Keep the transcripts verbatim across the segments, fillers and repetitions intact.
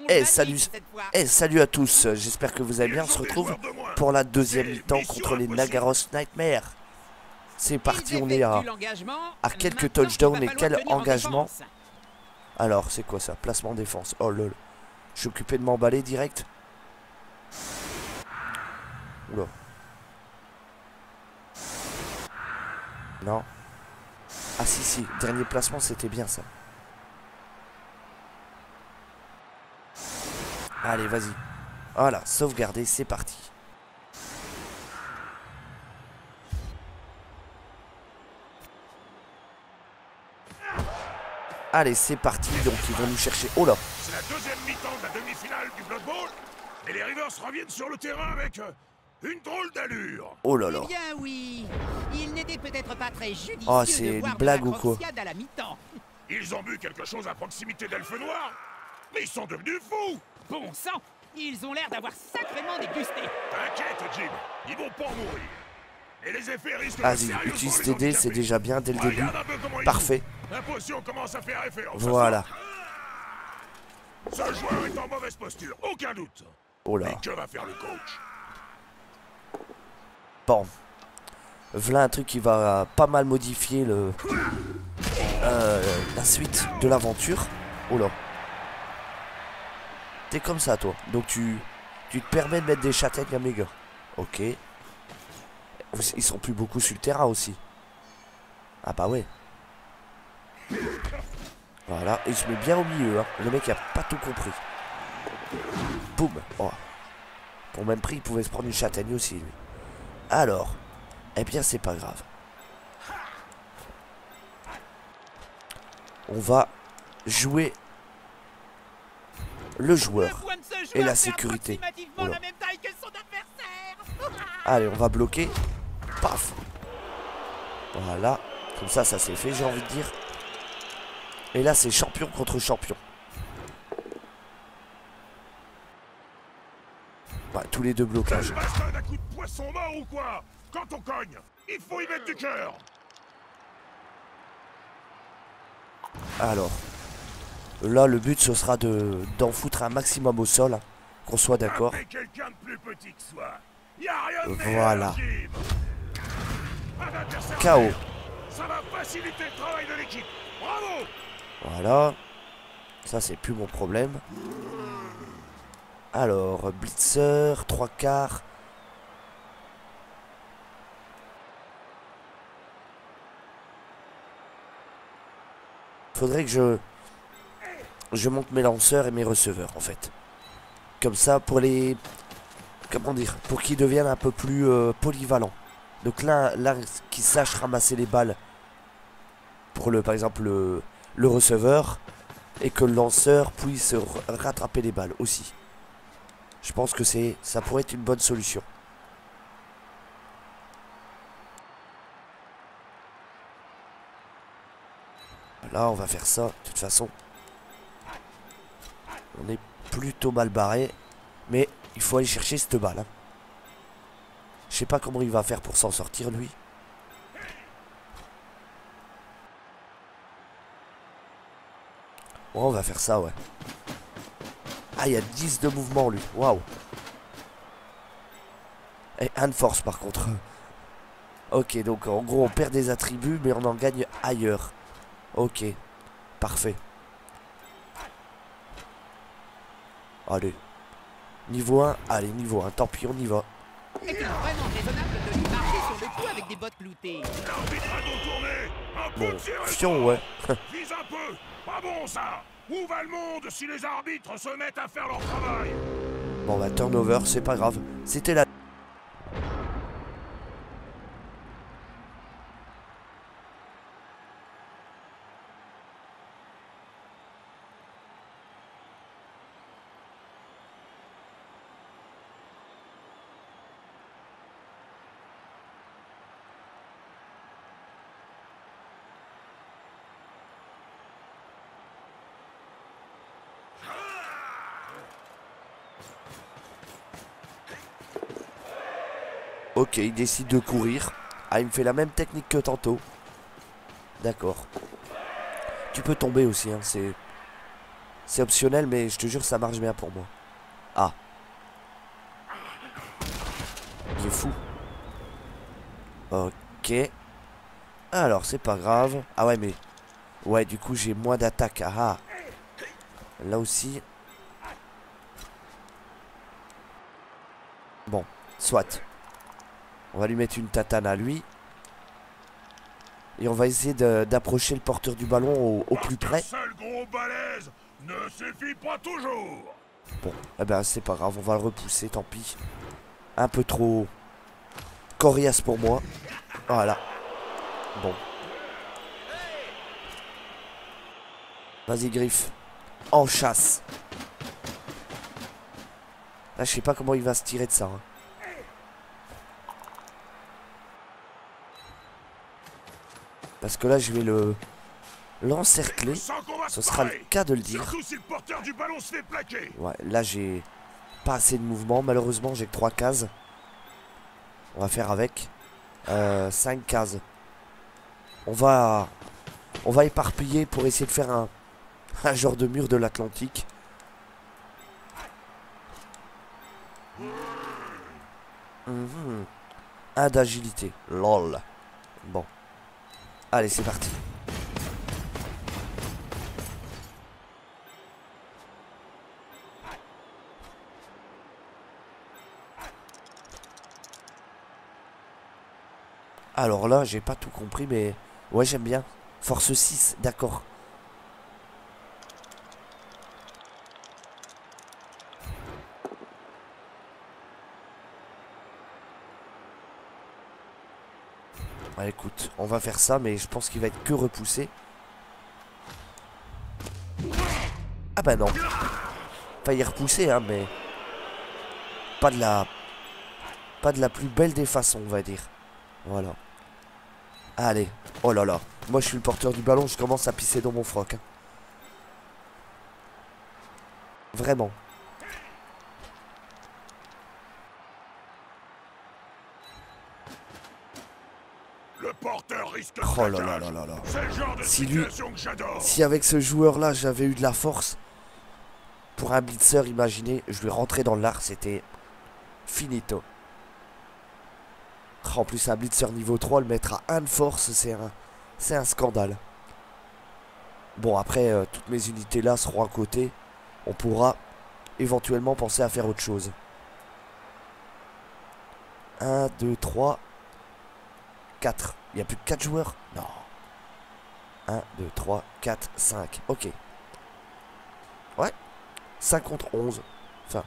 Eh salut, eh salut à tous, j'espère que vous allez bien, on se retrouve pour la deuxième mi-temps contre les Nagaros Nightmares. C'est parti, on est à, à quelques touchdowns et quel engagement. Alors c'est quoi ça? Placement défense, oh lol. Je suis occupé de m'emballer direct. Oula. Non. Ah si si, dernier placement c'était bien ça. Allez, vas-y. Voilà, sauvegarder, c'est parti. Allez, c'est parti. Donc, ils vont nous chercher. Oh là. C'est la deuxième mi-temps de la demi-finale du Blood Bowl. Et les Rivers reviennent sur le terrain avec euh, une drôle d'allure. Oh là là. Eh bien, oui. Il n'était peut-être pas très judicieux oh, c'est de une voir blague de la ou quoi? croxiade à la mi-temps. Ils ont bu quelque chose à proximité d'Elfe Noir. Mais ils sont devenus fous. Bon sang, ils ont l'air d'avoir sacrément dégusté. T'inquiète, Jim. Ils vont pas mourir. Et les effets risquent Vas-y, de sérieusement utilise les T D, c'est handicaper. déjà bien dès le début. Regarde un peu comment ils Parfait. jouent. La potion commence à faire effet. Voilà. Ce joueur est en mauvaise posture, aucun doute. Oh là. Mais que va faire le coach? Bon. Voilà un truc qui va pas mal modifier le euh, la suite de l'aventure. Oh là. T'es comme ça, toi. Donc tu, tu te permets de mettre des châtaignes à mes gars. Ok. Ils sont plus beaucoup sur le terrain aussi. Ah bah ouais. Voilà. Et il se met bien au milieu. Hein. Le mec a pas tout compris. Boum. Oh. Pour le même prix, il pouvait se prendre une châtaigne aussi, lui. Alors. Eh bien, c'est pas grave. On va jouer le joueur et la sécurité. Oh là. Allez, on va bloquer. Paf. Voilà. Comme ça, ça c'est fait, j'ai envie de dire. Et là, c'est champion contre champion. Ouais, tous les deux blocages. Un coup de poisson mort ou quoi? Quand on cogne, il faut y mettre du cœur. Alors. Là, le but, ce sera de d'en foutre un maximum au sol. Hein, qu'on soit d'accord. Quelqu'un de plus petit que soi. Y a rien de Voilà. K O. Ça va faciliter le travail de l'équipe. Bravo. Voilà. Ça, c'est plus mon problème. Alors, blitzer, trois quarts. Faudrait que je... Je monte mes lanceurs et mes receveurs, en fait. Comme ça, pour les... Comment dire? Pour qu'ils deviennent un peu plus euh, polyvalents. Donc là, là qu'ils sachent ramasser les balles. Pour le, par exemple, le, le receveur. Et que le lanceur puisse rattraper les balles aussi. Je pense que c'est, ça pourrait être une bonne solution. Là, on va faire ça. De toute façon, on est plutôt mal barré. Mais il faut aller chercher cette balle. Hein. Je sais pas comment il va faire pour s'en sortir, lui. Bon, on va faire ça, ouais. Ah, il y a dix de mouvement, lui. Waouh. Et un de force, par contre. Ok, donc en gros, on perd des attributs, mais on en gagne ailleurs. Ok. Parfait. Allez. Niveau un. Allez, niveau un. Tant pis, on y va. Est-il vraiment raisonnable de lui marcher sur le cou avec des bottes cloutées? L'arbitre a donc tourné. Un peu Bon, de tir et fion, fort. ouais. Vise un peu. Pas bon, ça. Où va le monde si les arbitres se mettent à faire leur travail? Bon, bah, turnover, c'est pas grave. C'était la... Ok, il décide de courir. Ah, il me fait la même technique que tantôt. D'accord. Tu peux tomber aussi, hein, c'est... C'est optionnel, mais je te jure, ça marche bien pour moi. Ah. Il est fou. Ok. Alors, c'est pas grave. Ah ouais, mais... Ouais, du coup, j'ai moins d'attaque. Ah ah. Là aussi. Bon, soit. On va lui mettre une tatane à lui. Et on va essayer d'approcher le porteur du ballon au, au plus près. Un seul gros balèze ne suffit pas toujours. Bon, eh ben c'est pas grave, on va le repousser, tant pis. Un peu trop coriace pour moi. Voilà. Bon. Vas-y, Griffe. En chasse. Là, je sais pas comment il va se tirer de ça. Hein. Parce que là, je vais le l'encercler. Ce sera le cas de le dire. Surtout si le porteur du ballon se fait plaquer. Ouais, là, j'ai pas assez de mouvement. Malheureusement, j'ai que trois cases. On va faire avec. Euh, cinq cases. On va... On va éparpiller pour essayer de faire un... Un genre de mur de l'Atlantique. Mmh. Un d'agilité. Lol. Bon. Allez, c'est parti. Alors là, j'ai pas tout compris, mais... Ouais, j'aime bien. Force six, d'accord. Ah, écoute, on va faire ça, mais je pense qu'il va être que repoussé. Ah bah non. Enfin, il est repoussé, hein, mais... Pas de la... Pas de la plus belle des façons, on va dire. Voilà. Allez. Oh là là. Moi, je suis le porteur du ballon, je commence à pisser dans mon froc. Hein. Vraiment. Le porteur risque de Oh là là là là là. C'est le genre de Si lui... situation que j'adore. Si avec ce joueur-là, j'avais eu de la force... Pour un blitzer, imaginez, je lui rentrais dans l'art, c'était... Finito. En plus, un blitzer niveau trois, le mettre à un de force, c'est un... C'est un scandale. Bon, après, euh, toutes mes unités là seront à côté. On pourra éventuellement penser à faire autre chose. un, deux, trois... quatre. Il n'y a plus que quatre joueurs? Non. un, deux, trois, quatre, cinq. Ok. Ouais. cinq contre onze. Enfin.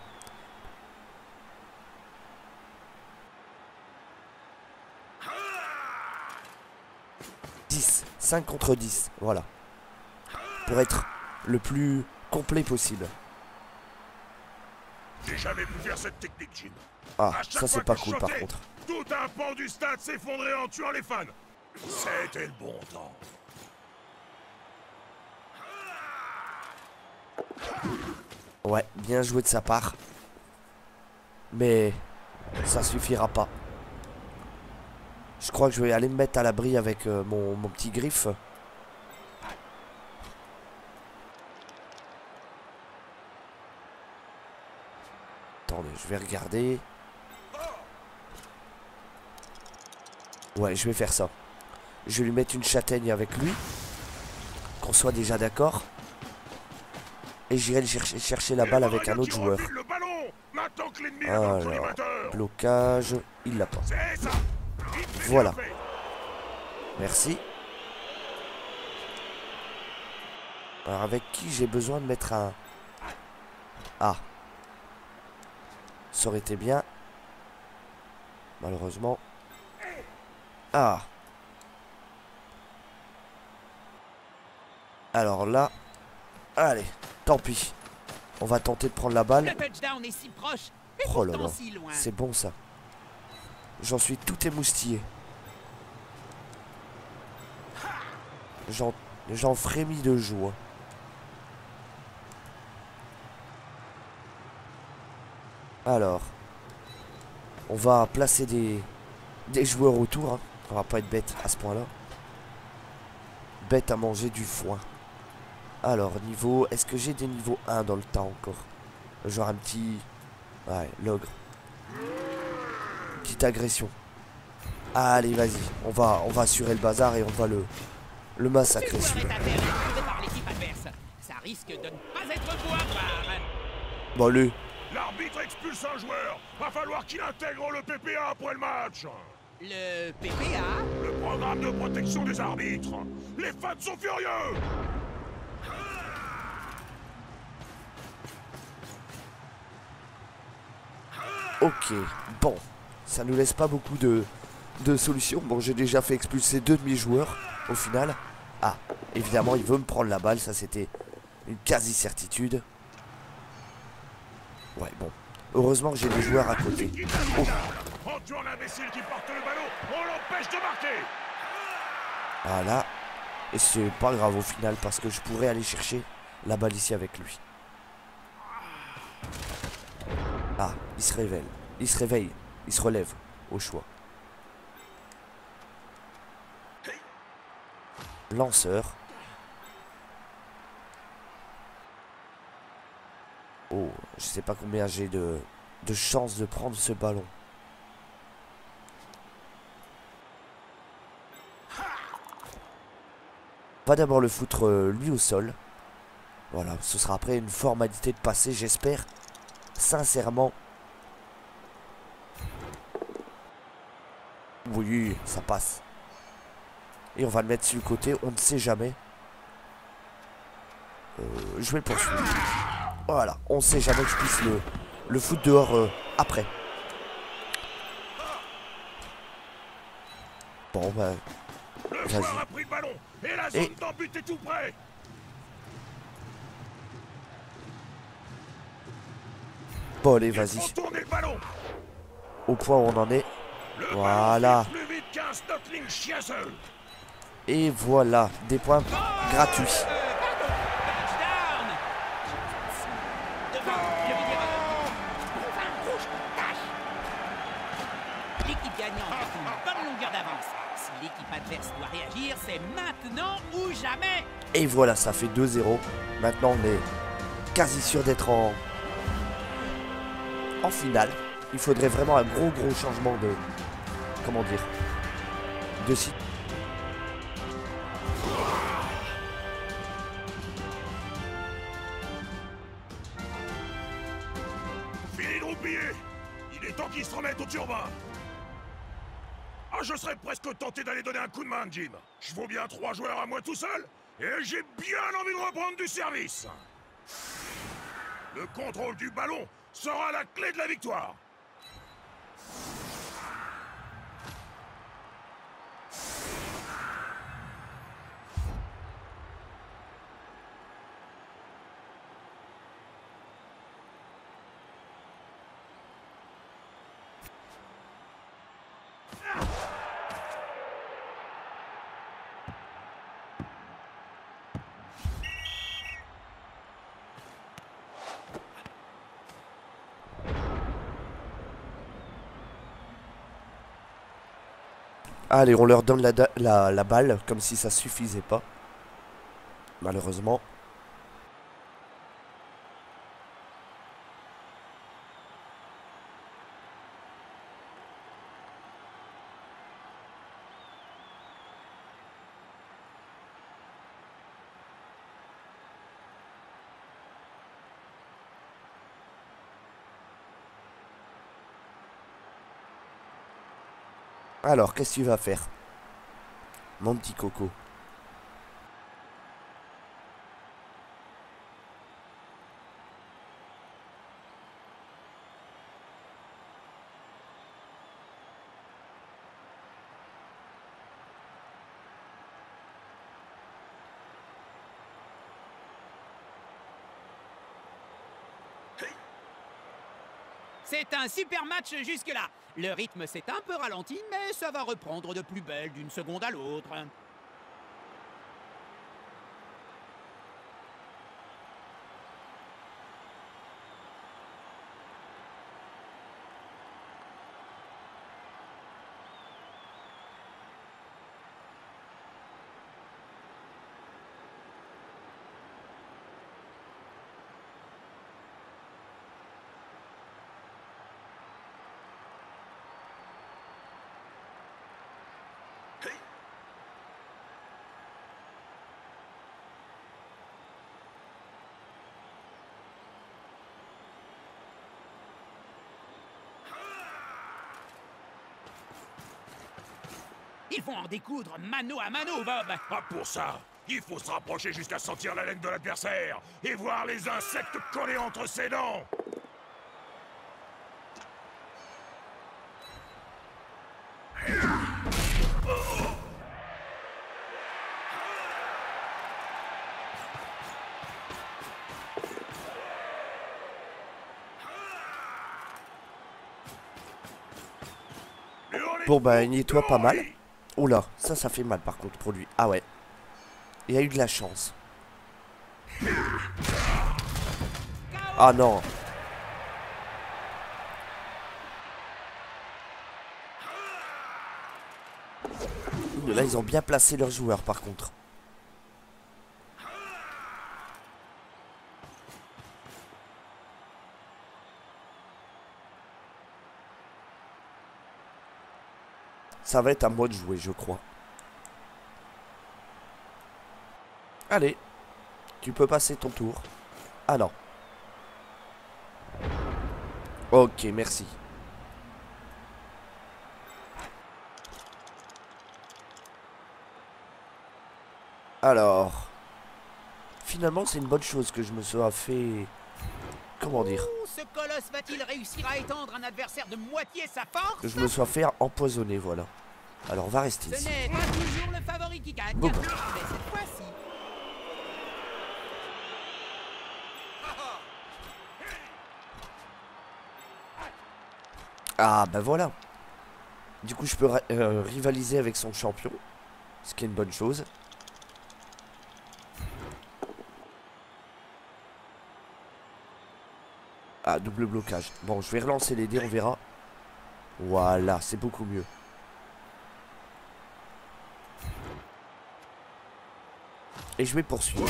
dix. cinq contre dix. Voilà. Pour être le plus complet possible. J'ai jamais pu faire cette technique, Jim. Ah, ça c'est pas cool par contre. Tout un pan du stade s'effondrait en tuant les fans. C'était le bon temps. Ouais, bien joué de sa part. Mais ça suffira pas. Je crois que je vais aller me mettre à l'abri avec euh, mon, mon petit Griffe. Attendez, je vais regarder. Ouais, je vais faire ça. Je vais lui mettre une châtaigne avec lui. Qu'on soit déjà d'accord. Et j'irai chercher, chercher la balle avec un autre joueur. Alors, blocage, il l'a pas. Voilà. Merci. Alors avec qui j'ai besoin de mettre un... Ah. Ça aurait été bien. Malheureusement. Ah. Alors là. Allez. Tant pis. On va tenter de prendre la balle. Le touchdown est si proche, et Oh là pourtant là. si loin. C'est bon ça. J'en suis tout émoustillé. J'en j'en frémis de joie. Alors. On va placer des, des joueurs autour. Hein. On va pas être bête à ce point-là. Bête à manger du foin. Alors, niveau... Est-ce que j'ai des niveaux un dans le temps encore? Genre un petit... Ouais, l'ogre. Petite agression. Allez, vas-y. On va, on va assurer le bazar et on va le, le massacrer. Ce joueur est à terre et par l'équipe adverse. Ça risque de ne pas être beau à voir. Bon, lui. L'arbitre expulse un joueur. Va falloir qu'il intègre le P P A après le match. Le P P A? Le programme de protection des arbitres. Les fans sont furieux. Ok, bon. Ça nous laisse pas beaucoup de, de solutions. Bon, j'ai déjà fait expulser deux de mes joueurs, au final. Ah, évidemment, il veut me prendre la balle. Ça, c'était une quasi-certitude. Ouais, bon. Heureusement que j'ai des joueurs à côté. Oh. En tuant l'imbécile qui porte le ballon, on l'empêche de marquer. Voilà. Et c'est pas grave au final parce que je pourrais aller chercher la balle ici avec lui. Ah, il se révèle. Il se réveille. Il se relève. Au choix. Lanceur. Oh, je sais pas combien j'ai de, de chances de prendre ce ballon. On va d'abord le foutre euh, lui au sol. Voilà, ce sera après une formalité de passer, j'espère. Sincèrement. Oui, ça passe. Et on va le mettre sur le côté, on ne sait jamais. Euh, je vais le poursuivre. Voilà, on ne sait jamais que je puisse le, le foutre dehors euh, après. Bon, bah... Le joueur a pris le ballon et la zone d'en but est tout près. Bon, allez, vas-y. Au point où on en est. Le voilà. Plus vite qu'un Stockling chiasseux. Et voilà, des points gratuits. L'équipe gagnante a une bonne longueur d'avance. Si l'équipe adverse doit réagir, c'est maintenant ou jamais. Et voilà, ça fait deux zéro. Maintenant, on est quasi sûr d'être en... en finale. Il faudrait vraiment un gros gros changement de... Comment dire, de site. Fini de roupiller. Il est temps qu'il se remette au turbin. Ah, je serais presque tenté d'aller donner un coup de main, Jim. Je vaux bien trois joueurs à moi tout seul, et j'ai bien envie de reprendre du service. Le contrôle du ballon sera la clé de la victoire. Allez, on leur donne la, la, la balle, comme si ça suffisait pas. Malheureusement. Alors, qu'est-ce que tu vas faire, mon petit coco? C'est un super match jusque-là. Le rythme s'est un peu ralenti, mais ça va reprendre de plus belle d'une seconde à l'autre. Ils vont en découdre mano à mano, Bob. Ah, pour ça, il faut se rapprocher jusqu'à sentir la laine de l'adversaire et voir les insectes collés entre ses dents. Bon bah il nettoie pas mal. Oula, ça ça fait mal par contre pour lui. Ah ouais. Il a eu de la chance. Ah non. Là ils ont bien placé leurs joueurs par contre. Ça va être à moi de jouer, je crois. Allez. Tu peux passer ton tour. Ah non. Ok, merci. Alors. Finalement, c'est une bonne chose que je me sois fait... Comment dire? Ouh, ce colosse va-t-il réussir à étendre un adversaire de moitié sa force? Que je me sois fait empoisonner, voilà. Alors, on va rester Ce ici. n'est pas toujours le favori qui gagne. Boum. Mais cette fois-ci... Ah, ben voilà. Du coup, je peux euh, rivaliser avec son champion. Ce qui est une bonne chose. Ah, double blocage. Bon, je vais relancer les dés, on verra. Voilà, c'est beaucoup mieux. Et je vais poursuivre.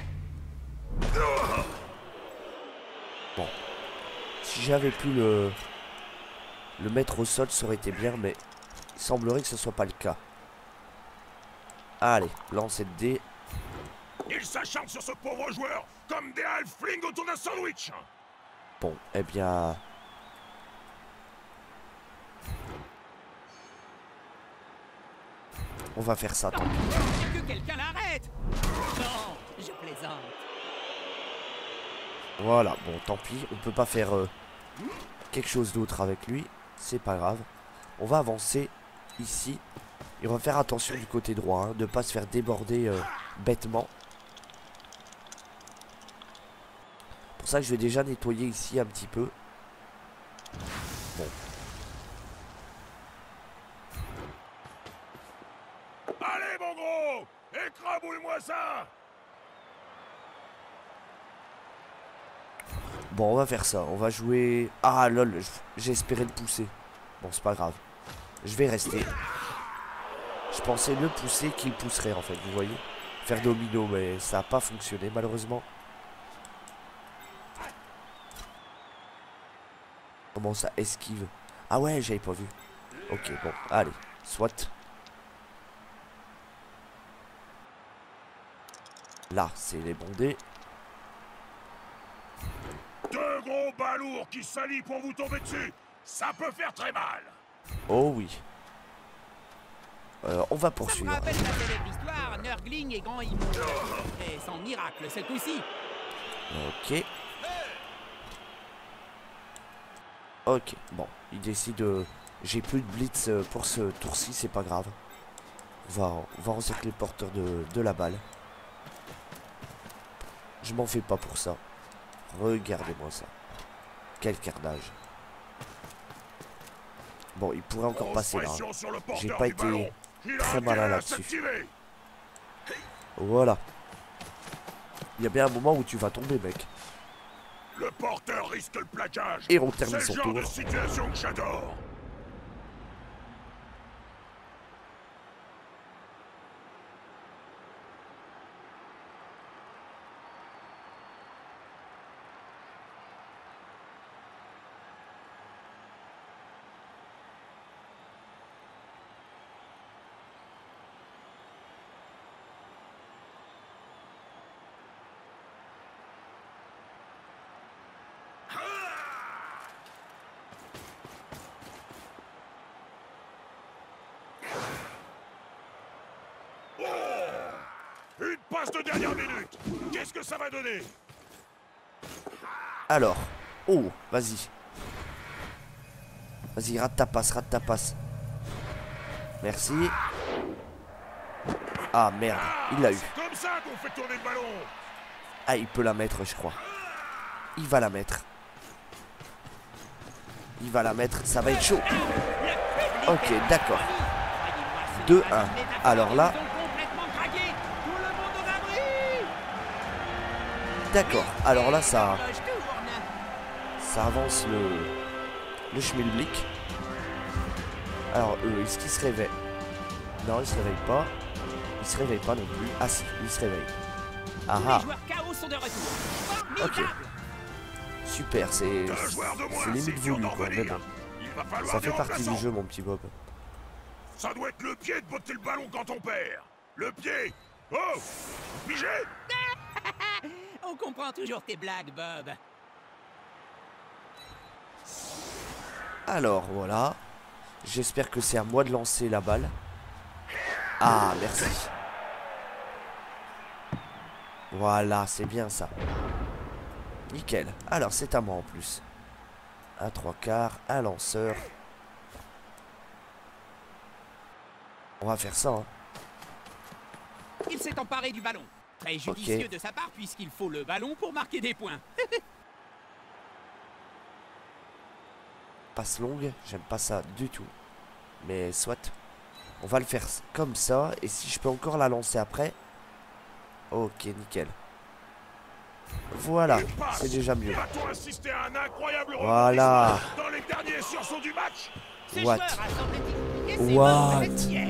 Bon. Si j'avais pu le... Le mettre au sol, ça aurait été bien, mais... Il semblerait que ce soit pas le cas. Allez, lancer de dés. Ils s'acharnent sur ce pauvre joueur comme des halflings autour d'un sandwich. Bon, eh bien... On va faire ça, tant pis. Que quelqu'un l'arrête! Non, je plaisante. Voilà, bon, tant pis. On peut pas faire euh, quelque chose d'autre avec lui. C'est pas grave. On va avancer ici. Et on va faire attention du côté droit, hein, de pas se faire déborder euh, bêtement. Pour ça que je vais déjà nettoyer ici un petit peu. Bon. Allez, mon gros, écrabouille-moi ça. Bon, on va faire ça. On va jouer... Ah, lol, j'ai espéré le pousser. Bon, c'est pas grave. Je vais rester. Je pensais le pousser qu'il pousserait, en fait, vous voyez. Faire domino, mais ça n'a pas fonctionné, malheureusement. Comment ça esquive? Ah ouais, j'avais pas vu. Ok, bon, allez, soit. Là, c'est les bondés. Deux gros balourds qui s'allient pour vous tomber dessus. Ça peut faire très mal. Oh oui. Euh, on va Ça me poursuivre. rappelle la célèbre histoire, Nurgling et Grand Himo. Et sans miracle, ce coup-ci. Ok. Ok, bon, il décide de... J'ai plus de blitz pour ce tour-ci, c'est pas grave. On va, on va encercler le porteur de, de la balle. Je m'en fais pas pour ça. Regardez-moi ça. Quel carnage. Bon, il pourrait encore passer là. J'ai pas été très malin là-dessus. Voilà. Il y a bien un moment où tu vas tomber, mec. Le porteur risque le plaquage. Et on termine son C'est le genre tour. de situation que j'adore. passe de dernière minute. Qu'est-ce que ça va donner? Alors. Oh, vas-y. Vas-y, rate ta passe, rate ta passe. Merci. Ah, merde. Il l'a eu. C'est comme ça qu'on fait tourner le ballon. Ah, il peut la mettre, je crois. Il va la mettre. Il va la mettre. Ça va être chaud. Ok, d'accord. deux un. Alors là... D'accord. Alors là, ça... Ça avance le... Le schmilblick. Alors, eux, est-ce qu'ils se réveillent? Non, ils se réveillent pas. Ils se réveillent pas non plus. Ah si, ils se réveillent. Ah ah. Ok. Super, c'est... C'est limite voulu, quoi. Mais bon. Ça fait partie du jeu, mon petit Bob. Ça doit être le pied de botter le ballon quand on perd. Le pied. Oh, pigé. On comprend toujours tes blagues, Bob. Alors, voilà. J'espère que c'est à moi de lancer la balle. Ah, merci. Voilà, c'est bien ça. Nickel. Alors, c'est à moi en plus. Un trois quarts, un lanceur. On va faire ça, hein. Il s'est emparé du ballon. Très judicieux okay. de sa part, puisqu'il faut le ballon pour marquer des points. Passe longue, j'aime pas ça du tout. Mais soit. On va le faire comme ça. Et si je peux encore la lancer après. Ok, nickel. Voilà, c'est déjà mieux. Voilà. Dans les derniers sursauts du match. What? What?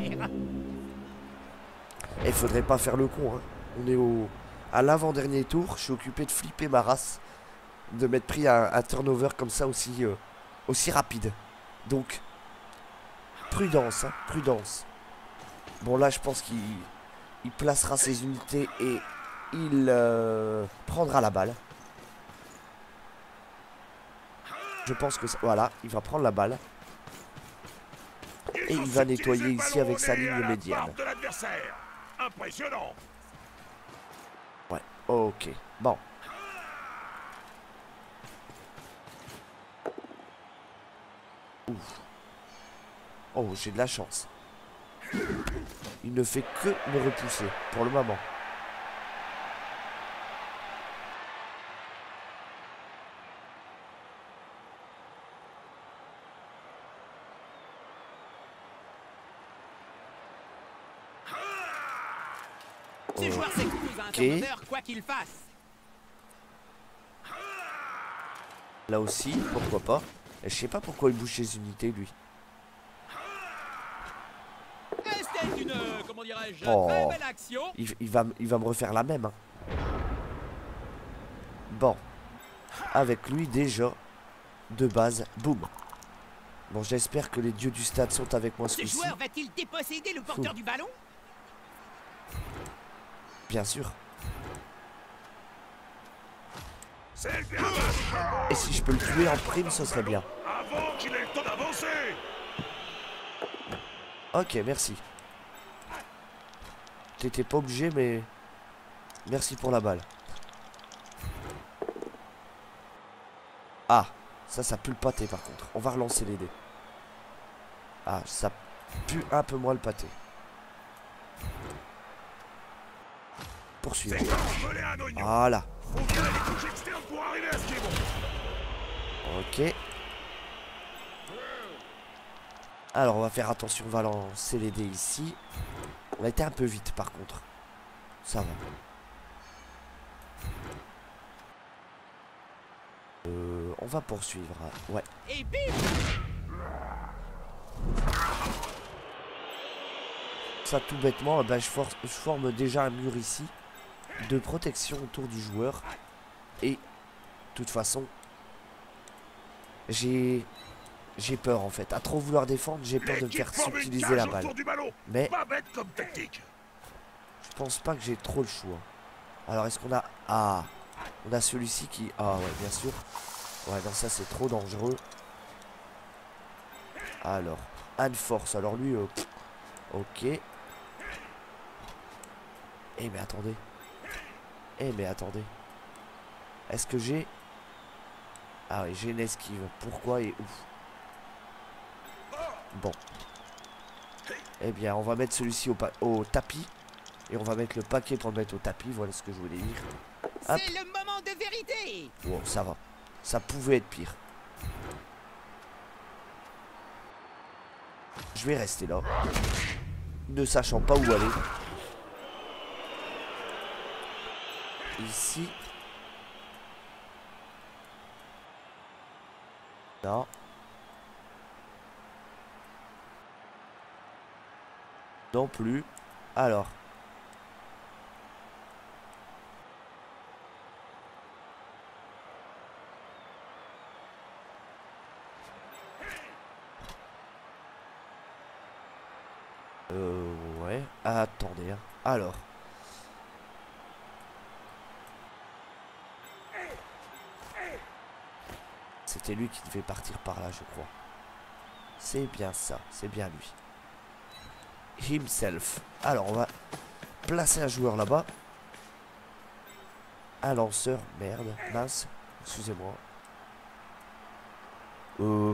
Il faudrait pas faire le con, hein. On est au à l'avant-dernier tour. Je suis occupé de flipper ma race, de m'être pris un, un turnover comme ça aussi euh, aussi rapide. Donc prudence, hein, prudence. Bon là, je pense qu'il il placera ses unités et il euh, prendra la balle. Je pense que ça, voilà, il va prendre la balle. Et il va nettoyer ici avec sa ligne médiane. Impressionnant. Ouais, ok. Bon. Ouf. Oh, j'ai de la chance. Il ne fait que me repousser pour le moment. Ce joueur s'expose à un turnover, quoi qu'il fasse. Là aussi, pourquoi pas. Et je sais pas pourquoi il bouge ses unités, lui. C'était une, comment dirais-je, oh. très belle action. Il, il, va, il va me refaire la même. Hein. Bon. Avec lui, déjà, de base, boum. Bon, j'espère que les dieux du stade sont avec moi ce Ce coup-ci. joueur va-t-il déposséder le porteur Ouh. du ballon? Bien sûr. Et si je peux le tuer en prime, ce serait bien. Avant qu'il ait le temps d'avancer. Ok, merci. T'étais pas obligé, mais... Merci pour la balle. Ah, ça, ça pue le pâté par contre. On va relancer les dés. Ah, ça pue un peu moins le pâté. Poursuivre. Voilà. Ok. Alors on va faire attention, on va lancer les dés ici. On a été un peu vite par contre. Ça va. Euh, on va poursuivre. Ouais. Et bim. Ça tout bêtement, ben, je, force, je forme déjà un mur ici de protection autour du joueur. Et de toute façon, j'ai j'ai peur en fait. À trop vouloir défendre, j'ai peur de me faire subtiliser la balle. Mais je pense pas que j'ai trop le choix. Alors est-ce qu'on a... Ah, on a celui-ci qui... Ah ouais, bien sûr. Ouais, non, ça c'est trop dangereux. Alors, Anne Force. Alors lui, euh, ok. Eh mais attendez. Eh mais attendez. Est-ce que j'ai... Ah oui, j'ai une esquive. Pourquoi et où? Bon. Eh bien, on va mettre celui-ci au, au tapis. Et on va mettre le paquet pour le mettre au tapis. Voilà ce que je voulais dire. C'est le moment de vérité. Bon, ça va. Ça pouvait être pire. Je vais rester là. Ne sachant pas où aller. Ici. Non. Non plus. Alors. Euh, ouais. Attendez. Hein. Alors. C'était lui qui devait partir par là, je crois. C'est bien ça. C'est bien lui. Himself. Alors, on va placer un joueur là-bas. Un lanceur. Merde. Mince. Excusez-moi. Euh...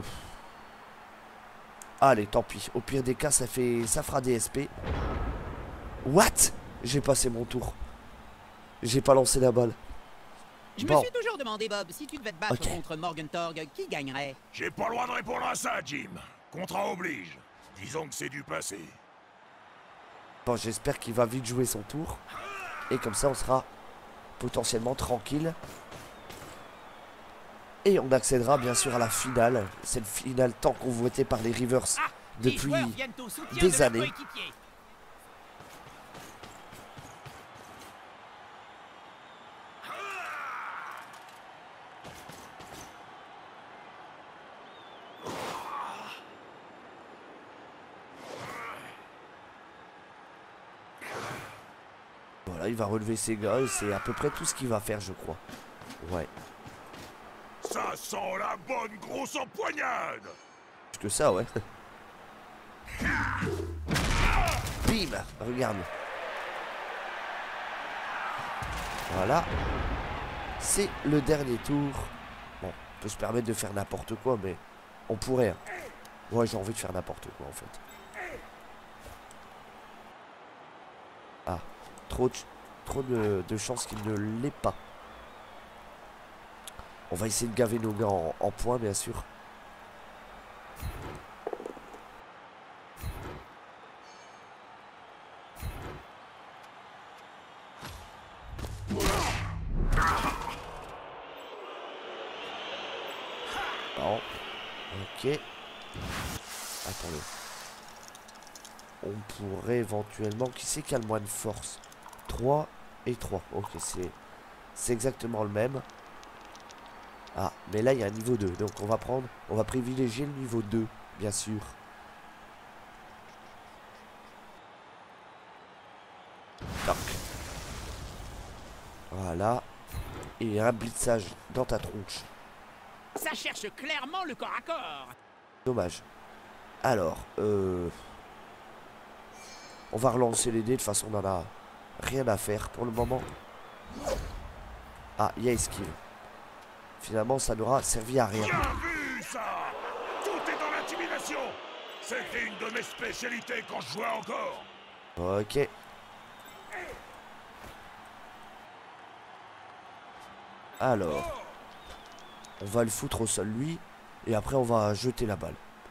Allez, tant pis. Au pire des cas, ça fait, ça fera D S P. What? J'ai passé mon tour. J'ai pas lancé la balle. Je bon. me suis toujours demandé, Bob, si tu devais te battre okay. contre Morgentorg, qui gagnerait? J'ai pas le droit de répondre à ça, Jim. Contrat oblige. Disons que c'est du passé. Bon, j'espère qu'il va vite jouer son tour. Et comme ça, on sera potentiellement tranquille. Et on accédera bien sûr à la finale. C'est le finale tant convoité par les Rivers ah, depuis des de années. Voilà, il va relever ses gars et c'est à peu près tout ce qu'il va faire, je crois. Ouais. Ça sent la bonne grosse empoignade. Plus que ça, ouais. Bim. Regarde. Voilà. C'est le dernier tour. Bon, on peut se permettre de faire n'importe quoi, mais on pourrait. Hein. Ouais, j'ai envie de faire n'importe quoi, en fait. Ah. Trop de, trop de, de chances qu'il ne l'ait pas. On va essayer de gaver nos gars en, en points, bien sûr. Bon. Ok. Attendez. On pourrait éventuellement... Qui c'est qui a le moins de force? trois et trois. Ok, c'est c'est exactement le même. Ah, mais là, il y a un niveau deux. Donc, on va prendre... On va privilégier le niveau deux, bien sûr. Toc. Voilà. Et un blitzage dans ta tronche. Ça cherche clairement le corps à corps. Dommage. Alors, euh... on va relancer les dés. De toute façon, on en a rien à faire pour le moment. Ah, il y a esquive. Finalement, ça n'aura servi à rien. Bien vu, ça. Tout est dans l'intimidation. C'était une de mes spécialités quand je jouais encore. Ok. Alors, on va le foutre au sol, lui. Et après, on va jeter la balle.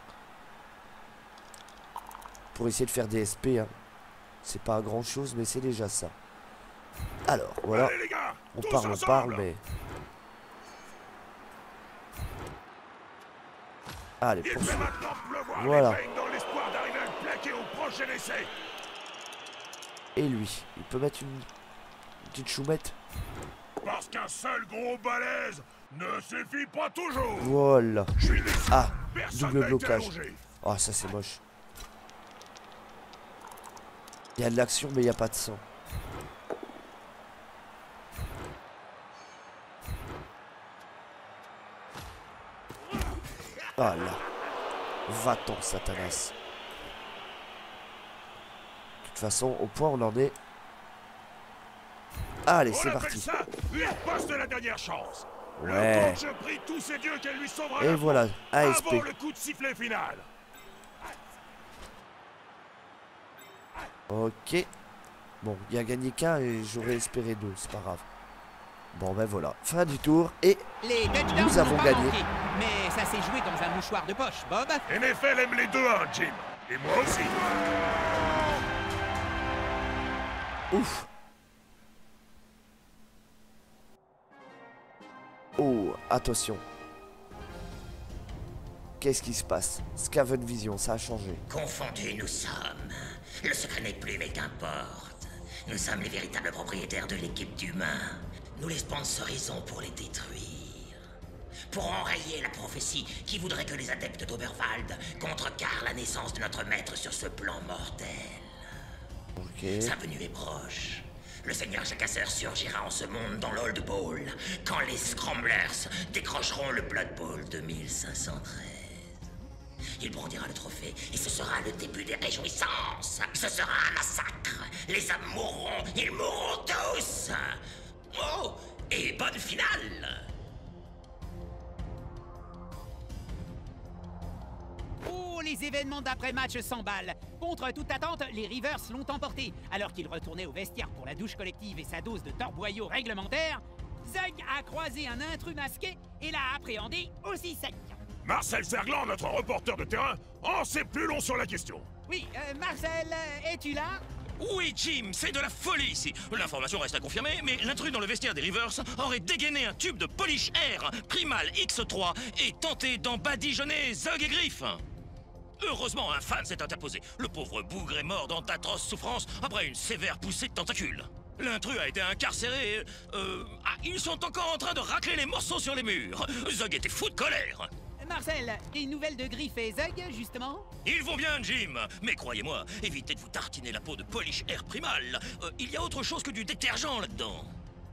Pour essayer de faire des S P. Hein. C'est pas grand chose, mais c'est déjà ça. Alors, voilà. Allez, les gars, on tous parle, on ensemble. parle, mais... Allez, Il pour fait maintenant pleuvoir voilà. les peignes dans l'espoir d'arriver à le plaquer au prochain essai. Et lui, il peut mettre une, une petite choumette. Parce qu'un seul gros balèze ne suffit pas toujours. Voilà. Je suis déçu. Ah, Personne double n'a été blocage. allongé. Oh, ça c'est moche. Il y a de l'action, mais il n'y a pas de sang. Ah là. Va-t'en, Satanas. De toute façon, au point on en est. Allez, On c'est appelle parti. ça une passe de la dernière chance. Ouais. Le coach prie tous ses dieux qu'elle lui sauvera Et la voilà, peau A S P. avant le coup de sifflet final. Ok. Bon, il y a gagné qu'un et j'aurais espéré deux, c'est pas grave. Bon ben voilà, fin du tour et Les touchdowns nous avons n'ont pas gagné. manqué, mais ça s'est joué dans un mouchoir de poche, Bob. N F L aime les deux un, Jim. Et moi aussi. Ouf. Oh, attention. Qu'est-ce qui se passe? Scaven Vision, ça a changé. Confondus nous sommes. Le secret n'est plus, mais qu'importe. Nous sommes les véritables propriétaires de l'équipe d'humains. Nous les sponsorisons pour les détruire. Pour enrayer la prophétie qui voudrait que les adeptes d'Oberwald contrecarrent la naissance de notre maître sur ce plan mortel. Ok. Sa venue est proche. Le seigneur Jacasseur surgira en ce monde dans l'Old Bowl, quand les Scramblers décrocheront le Blood Bowl de mille cinq cent treize. Il brandira le trophée, et ce sera le début des réjouissances. Ce sera un massacre. Les hommes mourront, ils mourront tous. Oh, et bonne finale. Oh, les événements d'après-match s'emballent. Contre toute attente, les Rivers l'ont emporté. Alors qu'il retournait au vestiaire pour la douche collective et sa dose de torboyau réglementaire, Zug a croisé un intrus masqué et l'a appréhendé aussi sec. Marcel Serglan, notre reporter de terrain, en sait plus long sur la question. Oui, euh, Marcel, euh, es-tu là? Oui, Jim, c'est de la folie ici. L'information reste à confirmer, mais l'intrus dans le vestiaire des Rivers aurait dégainé un tube de Polish Air Primal X trois et tenté d'en badigeonner Zug et Griff. Heureusement, un fan s'est interposé. Le pauvre bougre est mort dans d'atroces souffrances après une sévère poussée de tentacules. L'intrus a été incarcéré. et, Euh, ah, ils sont encore en train de racler les morceaux sur les murs. Zug était fou de colère. Marcel, des nouvelles de Griff et Zug, justement? Ils vont bien, Jim. Mais croyez-moi, évitez de vous tartiner la peau de Polish Air Primal. Euh, il y a autre chose que du détergent là-dedans.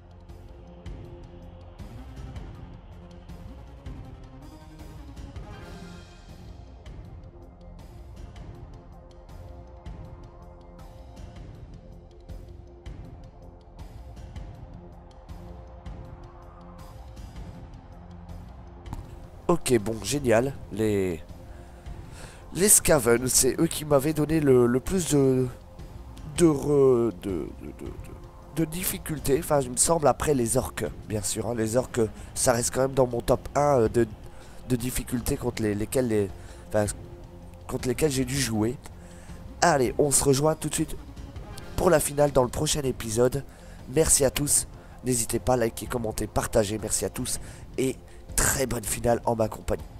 Ok, bon, génial. Les... Les Scaven, c'est eux qui m'avaient donné le, le plus de... De, re- de, de, de, de- de difficultés. Enfin, il me semble, après les orques, bien sûr. hein. Les orques, ça reste quand même dans mon top un de, de difficultés contre les, lesquelles les... Enfin, contre lesquelles j'ai dû jouer. Allez, on se rejoint tout de suite pour la finale dans le prochain épisode. Merci à tous. N'hésitez pas à liker, commenter, partager. Merci à tous. Et très bonne finale en ma compagnie.